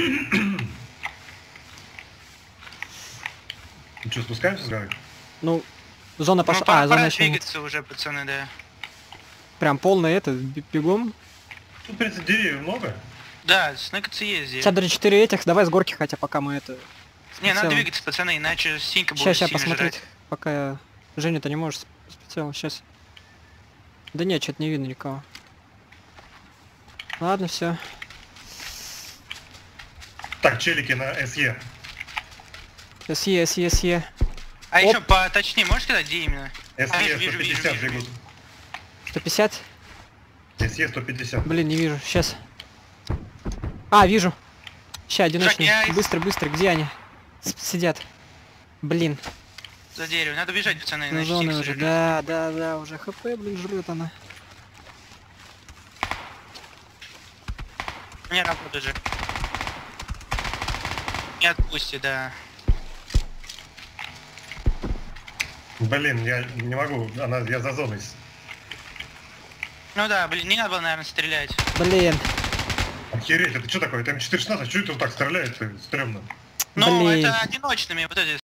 Ну что, спускаемся с горы? Ну, зона пошла. Пора Зона еще. двигаться уже, пацаны, да. Прям полный этот, бегом. Тут, в принципе, деревьев много. Да, сныкаться есть здесь. Сейчас даже 4 этих, давай с горки, хотя пока мы это... Не, надо прицелом. двигаться, пацаны, иначе синька будет Сейчас сильно посмотреть, жрать. пока я... Женя-то не может с прицелом, сейчас. Да нет, что-то не видно никого. Ладно, все. Так, челики на СЕ. СЕ. А Оп. еще поточнее, можешь сказать, где именно? СЕ вижу, 150 бегут. 150? СЕ 150. Блин, не вижу, сейчас. А, вижу. Ща, одиночный. Шаг, я- Быстро, где они? Сидят. Блин, За дерево. Надо бежать, пацаны, иначе зоны синька уже. сожрет. Да, уже хп, блин, жрет она. Не работает же. Не отпусти, да. Блин, я не могу, я за зоной. Ну да, блин, не надо было, наверное, стрелять. Блин, Охереть, это что такое? Это М416, что это вот так стреляет? Стрёмно. Ну, Блин. это одиночными, вот эти